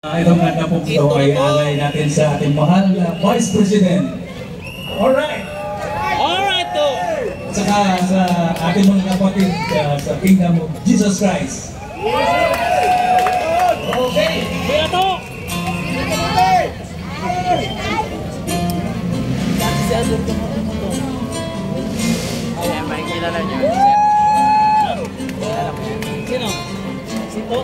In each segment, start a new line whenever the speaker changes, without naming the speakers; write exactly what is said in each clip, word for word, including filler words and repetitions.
Uh, itong kanta po ito ay alay natin sa ating mahal na Vice President. Alright!
Alright to!
Saka sa ating mga kapatid uh, sa Kingdom of Jesus Christ. Okay!
Kaya to! Ayan, may kilala niyo. Sino? Si Po?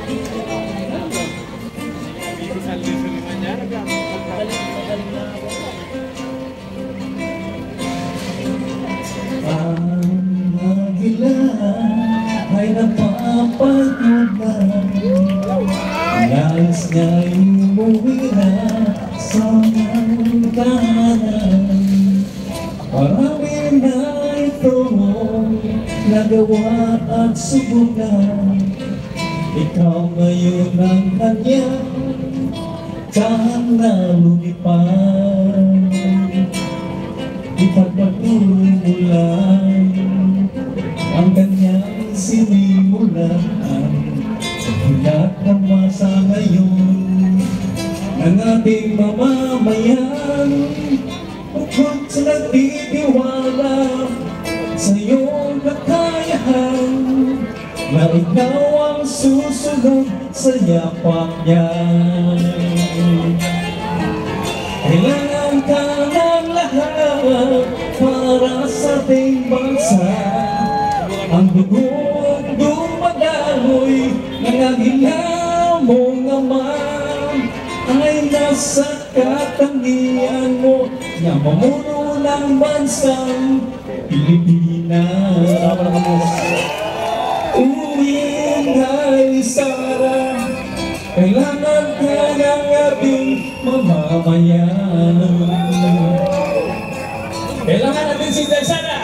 Ang magila ay napapagmulan, nais niya'y umuwi na sa mga tahanan. Marami na ito nagawa at subukan, ikaw ngayon ang kanyang tahan na lumipad. Ipagpatuloy mo lang ang kanyang sinimulan, sa lahat ng masa ngayon ng ating mamamayan. Bukod sa nagtitiwala sa iyong kakayahan, na ikaw ang susunod sa yapak niya. Kailangan ka ng lahat para sa ating bansa. Ang dugong dumadaloy ng agila mong ama ay nasa katangian mo na mamuno ng bansang Pilipinas. Uwing ay Sara, kailangan ka ng ating mamamayan. Kailangan natin si Sara.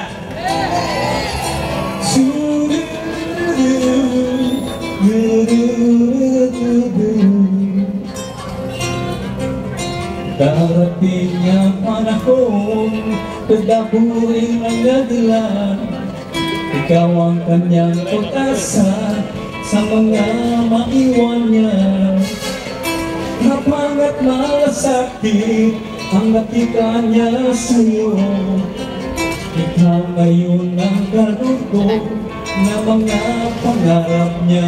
Darating ang panahon, tadabuhin ang nagla. Ikaw ang kanyang pag-asa sa mga maiwan niya. Habang at malasakit ang nakita niya sa iyo, ikaw ngayon ang garuto na mga pangarap niya.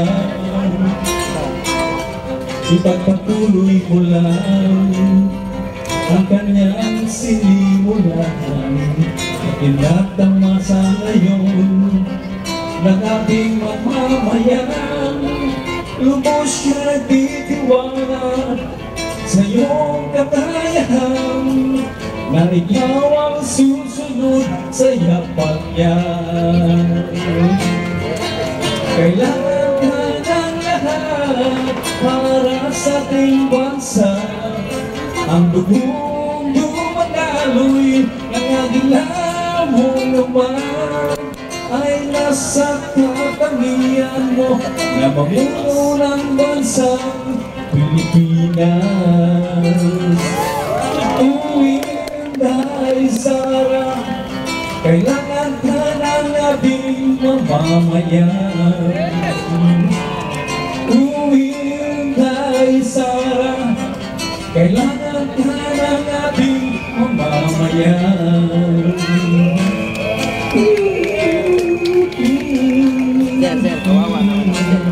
Ipagpatuloy mo lang ang kanyang sinimulan, at inatama sa ngayon ng ating mamamayan. Lubos na nagtitiwala sa iyong kakayahan, na ikaw ang susunod sa yapak niya. Kailangan ka ng lahat para sa ating bansa. Ang dugong dumadaloy ng agila mong naman ay nasa katangian mo na mamuno ng bansang Pilipinas. Uwing ay Sara, kailangan ka ng ating mamamayan. Uwing ay Sara, kailangan ka ng ating mamamayan.
Sir, sir, kawawa naman.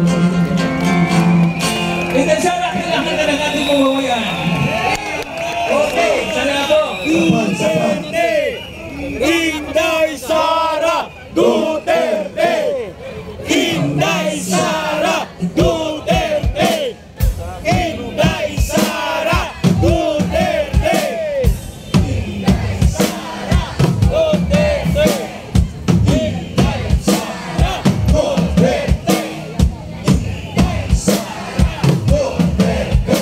Inday Sara, kailangan ka ng ating mamamayan. Okay, sana po. Sapan, sapan.
Inday Sara Duterte! Inday Sara Duterte! Inday Sara Duterte! Inday Sara Duterte! Inday Sara Duterte! Inday Sara Duterte!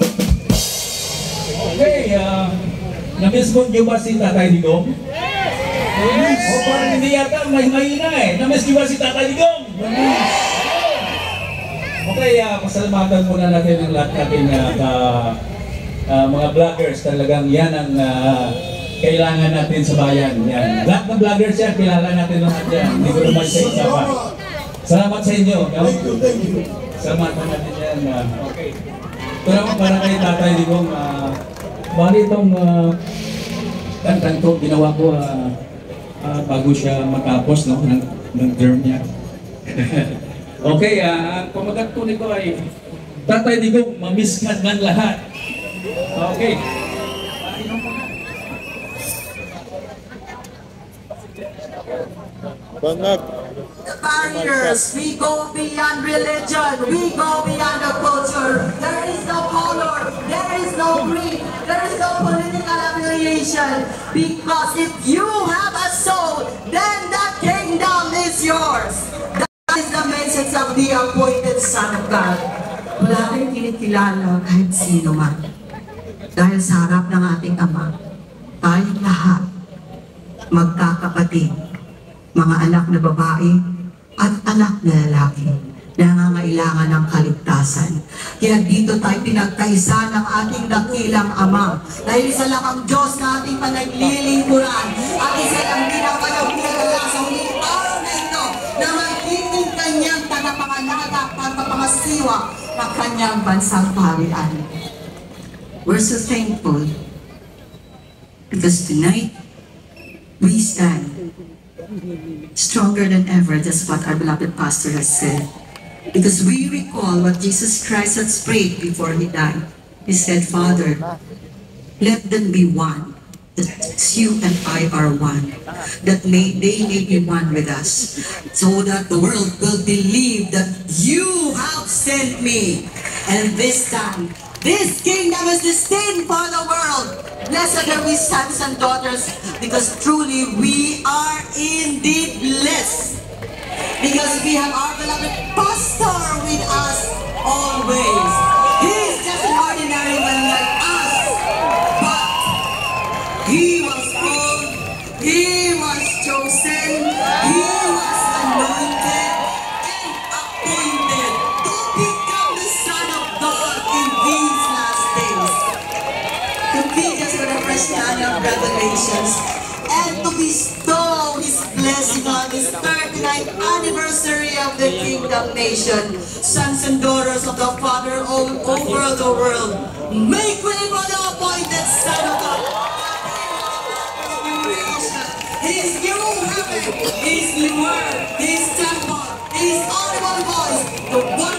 Okay, uh, na-miss mo niyo ba si Tatay Digong? Yes! O parang hindi yata, may mahina eh. Na-miss niyo ba si Tatay Digong? Yes! Okay, uh, pasalamatan muna natin ang lahat natin uh, uh, uh, mga vloggers. Talagang yan ang uh, kailangan natin sa bayan. Yan. Lahat ng vloggers yan, kilala natin lahat yan. Hindi ko naman sa isa pa. Salamat sa inyo. No? Salamat natin yan. Uh, okay. Ito naman para kay Tatay Digong, uh, bali itong uh, kantang to, ginawa ko uh, uh, bago siya matapos no, ng, ng term niya. Okay, uh, ang pamagat ko nito ay Tatay Digong, mamiss ka man lahat. Okay.
Bangag.
The barriers, we go beyond religion, we go beyond the culture. There is no color, there is no creed, there is no political affiliation. Because if you have a soul, then the kingdom is yours. That is the message of the appointed Son of God. Wala kayong kinikilala kahit sino man. Dahil sa harap ng ating Ama, tayong lahat, magkakapatid, mga anak na babae at anak na lalaki na nangangailangan ng kaligtasan. Kaya dito tayo pinagkaisa ng ating dakilang Ama. Dahil isa lang ang Diyos na ating panaglilingkuran at isa lang din ang panaglilingkuran sa huling araw na ito na magiging kanyang tagapangalaga at kapangasiwa ng kanyang bansang paharian. We're so thankful because tonight we stand stronger than ever. That's what our beloved pastor has said. Because we recall what Jesus Christ had prayed before he died. He said, Father, let them be one. That you and I are one. That may they may be one with us. So that the world will believe that you have sent me. And this time, this kingdom is destined for the world. Blessed are we sons and daughters, because truly we are indeed blessed. Because we have our beloved pastor with us always. He is just an ordinary man like us, but he was called, he was chosen, he was anointed and appointed to become the Son of God in these last days. To be just for the first time of Revelations, and to bestow His blessing on this thirty-ninth anniversary of the Kingdom Nation, sons and daughters of the Father all over the world. Make way for the appointed Son of God. His new heaven, His new word, His temple, His audible voice, the one